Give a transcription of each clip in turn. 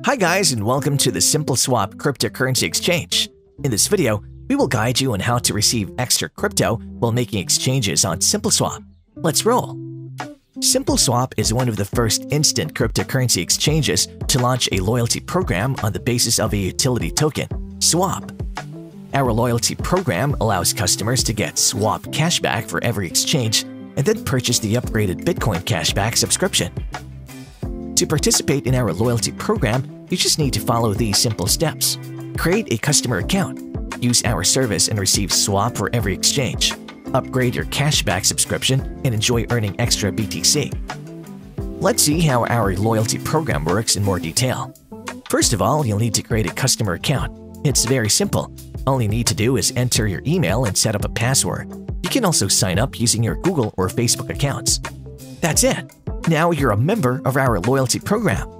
Hi guys, and welcome to the SimpleSwap cryptocurrency exchange. In this video, we will guide you on how to receive extra crypto while making exchanges on SimpleSwap. Let's roll! SimpleSwap is one of the first instant cryptocurrency exchanges to launch a loyalty program on the basis of a utility token, SWAP. Our loyalty program allows customers to get SWAP cashback for every exchange and then purchase the upgraded Bitcoin cashback subscription. To participate in our loyalty program, you just need to follow these simple steps. Create a customer account, use our service and receive SWAP for every exchange, upgrade your cashback subscription, and enjoy earning extra BTC. Let's see how our loyalty program works in more detail. First of all, you'll need to create a customer account. It's very simple. All you need to do is enter your email and set up a password. You can also sign up using your Google or Facebook accounts. That's it! Now you're a member of our loyalty program.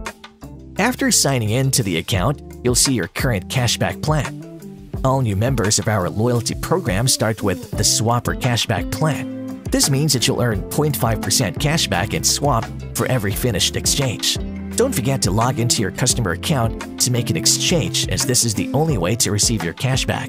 After signing in to the account, you'll see your current cashback plan. All new members of our loyalty program start with the Swapper Cashback Plan. This means that you'll earn 0.5% cashback in SWAP for every finished exchange. Don't forget to log into your customer account to make an exchange, as this is the only way to receive your cashback.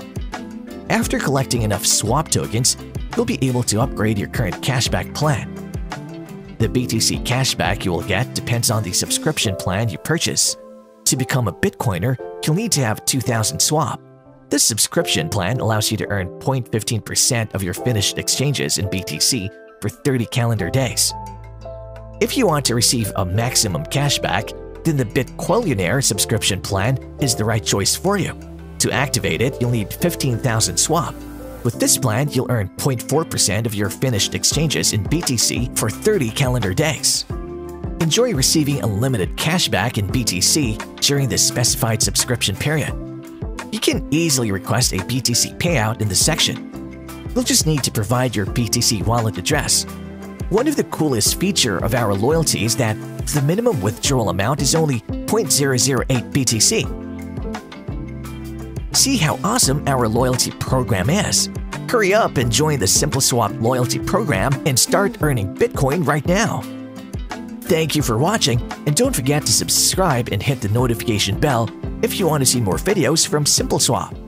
After collecting enough SWAP tokens, you'll be able to upgrade your current cashback plan. The BTC cashback you will get depends on the subscription plan you purchase. To become a Bitcoiner, you'll need to have 2,000 SWAP. This subscription plan allows you to earn 0.15% of your finished exchanges in BTC for 30 calendar days. If you want to receive a maximum cashback, then the Bitquillionaire subscription plan is the right choice for you. To activate it, you'll need 15,000 SWAP. With this plan, you'll earn 0.4% of your finished exchanges in BTC for 30 calendar days. Enjoy receiving unlimited cashback in BTC during the specified subscription period. You can easily request a BTC payout in the section. You'll just need to provide your BTC wallet address. One of the coolest features of our loyalty is that the minimum withdrawal amount is only 0.008 BTC. See how awesome our loyalty program is. Hurry up and join the SimpleSwap loyalty program and start earning Bitcoin right now. Thank you for watching, and don't forget to subscribe and hit the notification bell if you want to see more videos from SimpleSwap.